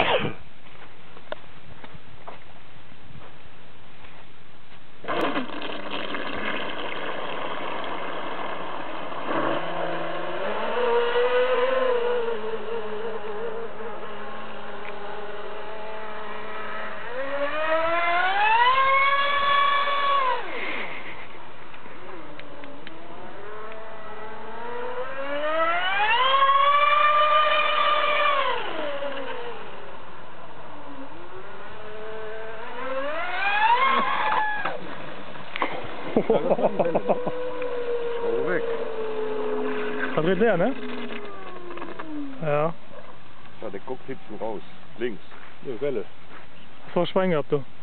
Schau weg. Da dreht leer, ne? Ja. Ja, der Kopf hebt schon raus. Links. Eine Welle. Hast du auch Schwein gehabt, du?